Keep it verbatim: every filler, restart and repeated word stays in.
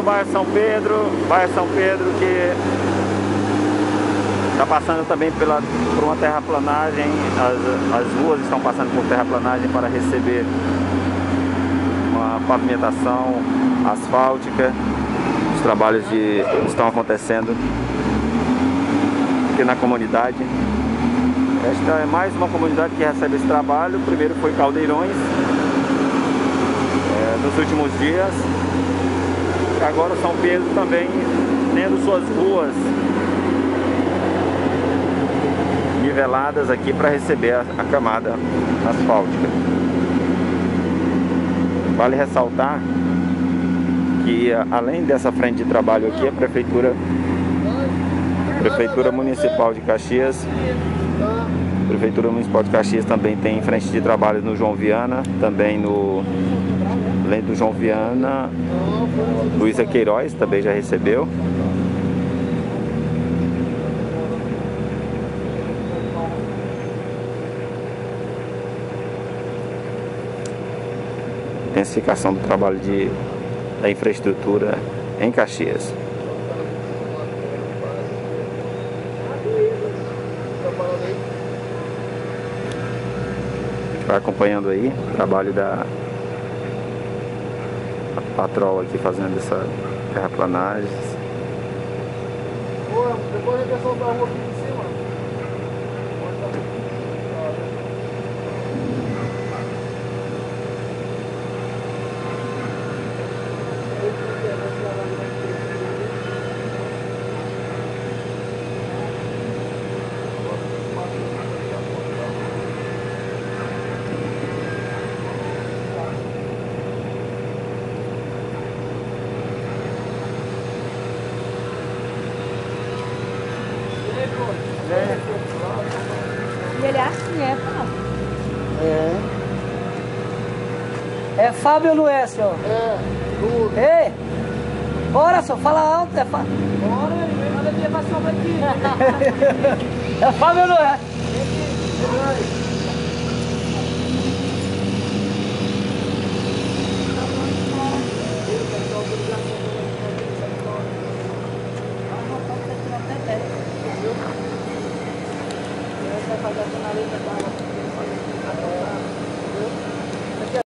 no bairro São Pedro, bairro São Pedro que está passando também pela, por uma terraplanagem. As, as ruas estão passando por terraplanagem para receber uma pavimentação asfáltica. Os trabalhos de, estão acontecendo aqui na comunidade. Esta é mais uma comunidade que recebe esse trabalho. O primeiro foi Caldeirões, é, nos últimos dias. E agora São Pedro também tendo suas ruas niveladas aqui para receber a, a camada asfáltica. Vale ressaltar que, além dessa frente de trabalho aqui, a Prefeitura, a Prefeitura Municipal de Caxias A Prefeitura Municipal de Caxias também tem frente de trabalho no João Viana, também no, além do João Viana, Luísa Queiroz também já recebeu. Intensificação do trabalho de, da infraestrutura em Caxias. Vai acompanhando aí o trabalho da patroa aqui fazendo essa terraplanagem. Depois a gente soltar a rua aqui em cima. E ele acha que é, não? É. É Fábio ou não é, senhor? É, tudo. Ei! Bora, senhor, fala alto, é Fábio. Bora, ele vai levar a sombra aqui. É Fábio ou não é? Vem aqui,